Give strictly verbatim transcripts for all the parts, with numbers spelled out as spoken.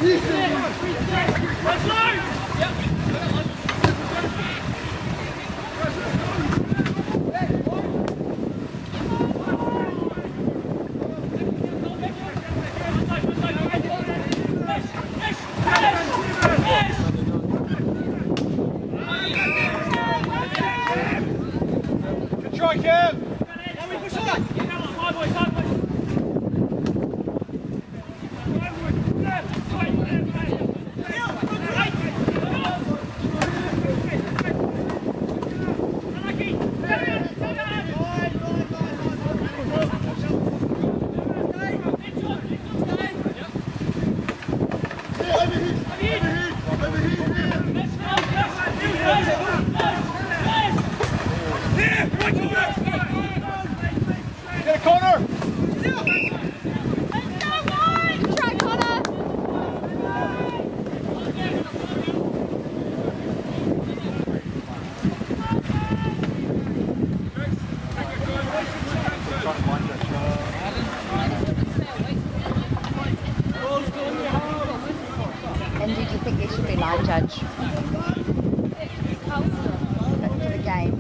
And did you think there should be line judge for the game?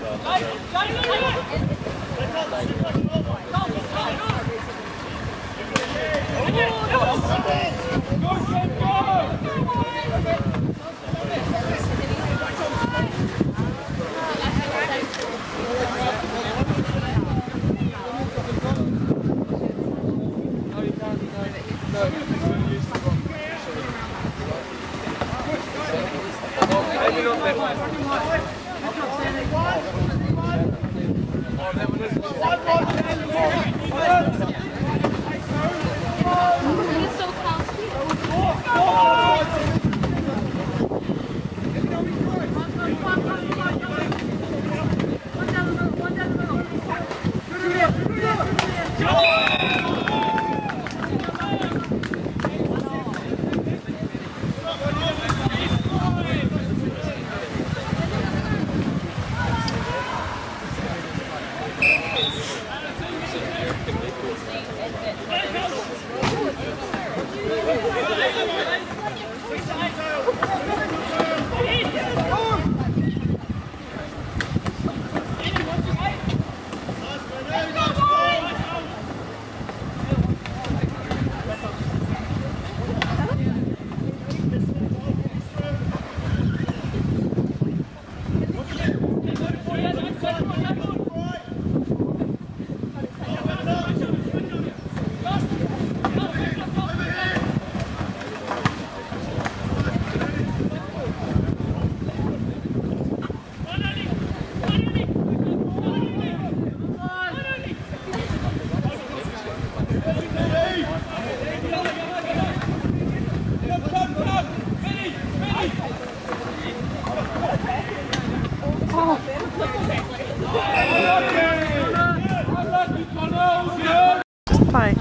Just play.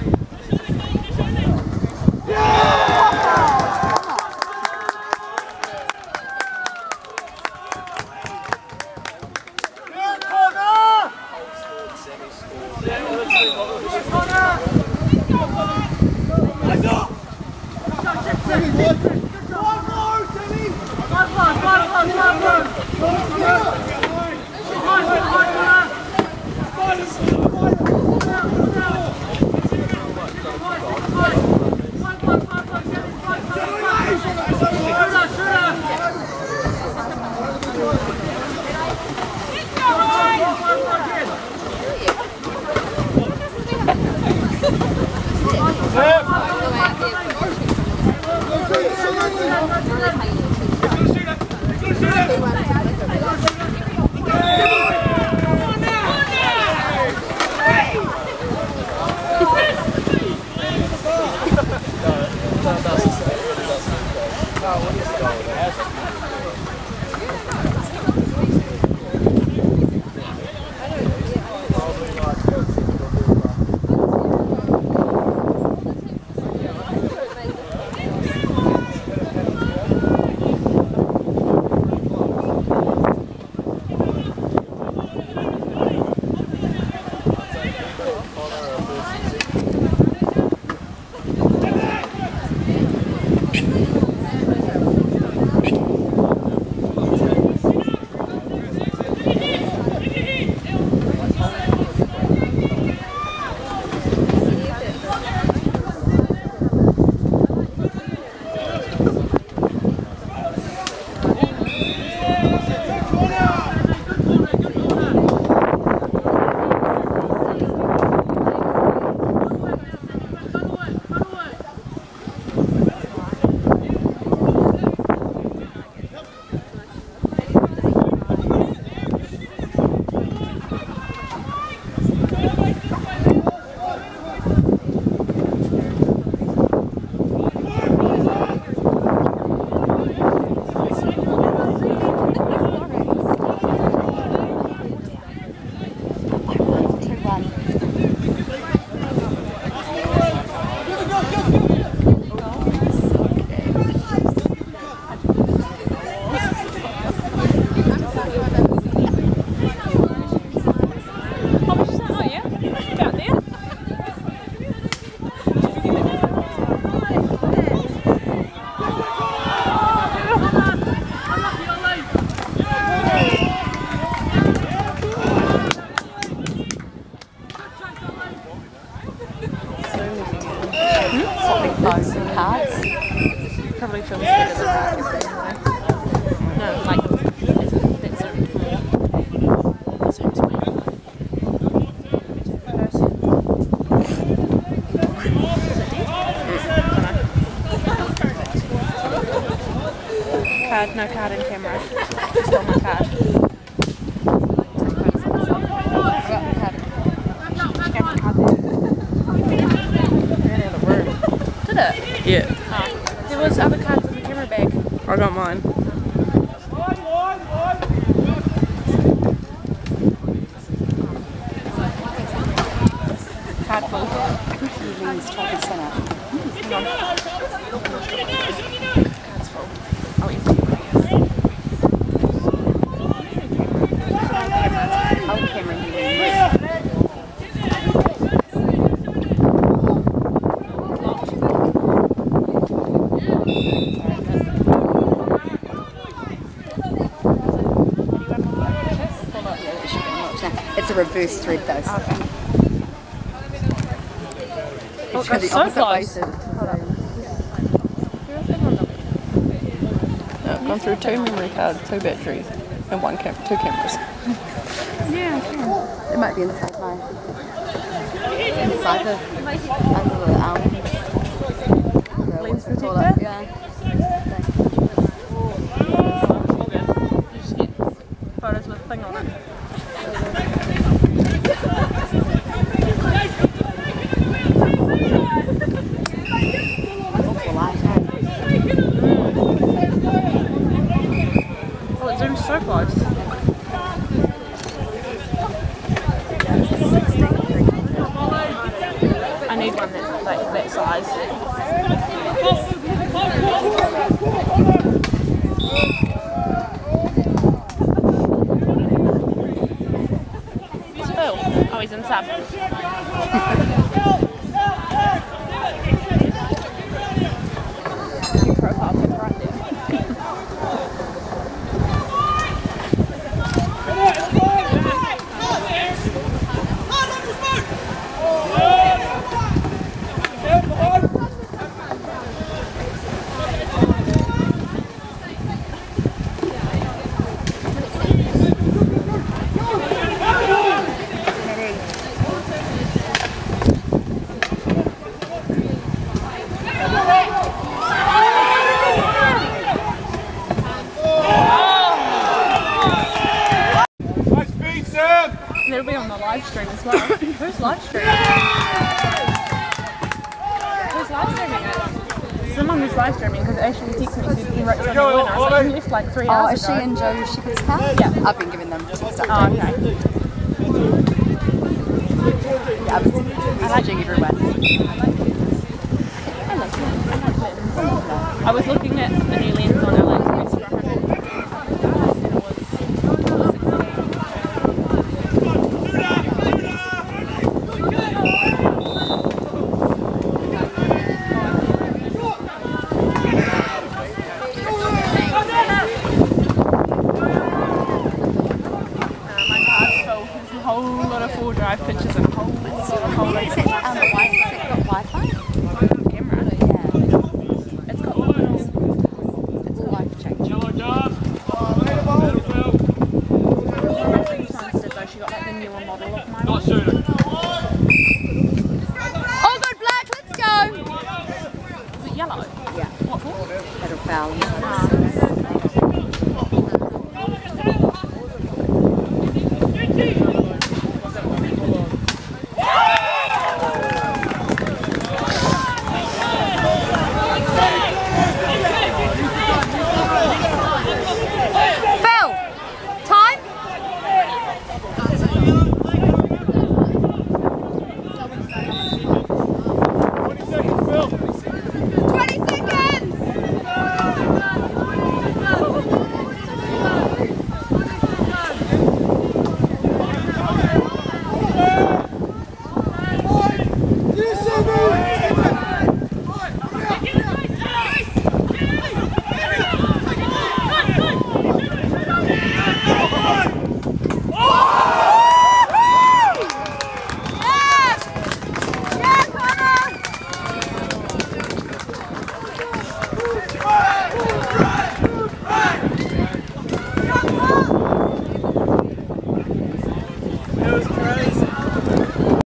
Really Swapping phones and cards. Probably feels better than that. No, like, that's a, that's a, that seems weird. Card, no card in camera. Just on my card. Did it? Yeah. Oh. There was other cards in the camera bag. I got mine. Card full. Lean's chocolate centre. Hang on. Card's full. I'll empty it. Oh, Cameron, you win. It's a reverse thread though. So. Okay. Oh, It's the that's so opposite close. ways of- No, I've gone through two memory cards, two batteries, and one cam two cameras. Yeah, I can. It might be inside my inside the under the um the, Lens what's it called? protector? Yeah. You just get photos with a thing on it. Awful light, eh? Oh, it zooms so close. I need one that's like that size. Where's Phil? Oh, he's in sub. New profile pic right there. It'll be on the live stream as well. Who's live streaming? Who's live streaming it? Someone who's live streaming because Ashley texted me said he wrote something winner. I was like, he left like three Oh, hours is she ago. in Joe Shepherd's car? Yeah. I've been giving them text updates. Oh, okay. Yeah, I was messaging everyone. I like it. I like lens. I was looking at the new lens on AliExpress for one hundred. Drive pictures and a whole, whole Is load it of um, Wi-Fi? Has it got Wi-Fi? camera. Yeah. It's got little, It's all Wi-Fi. crazy.